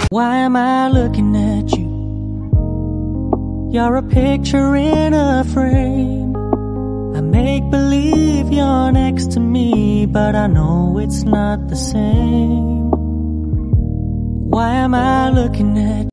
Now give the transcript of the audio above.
Why am I looking at you? You're a picture in a frame. I make believe you're next to me, but I know it's not the same. Why am I looking at you?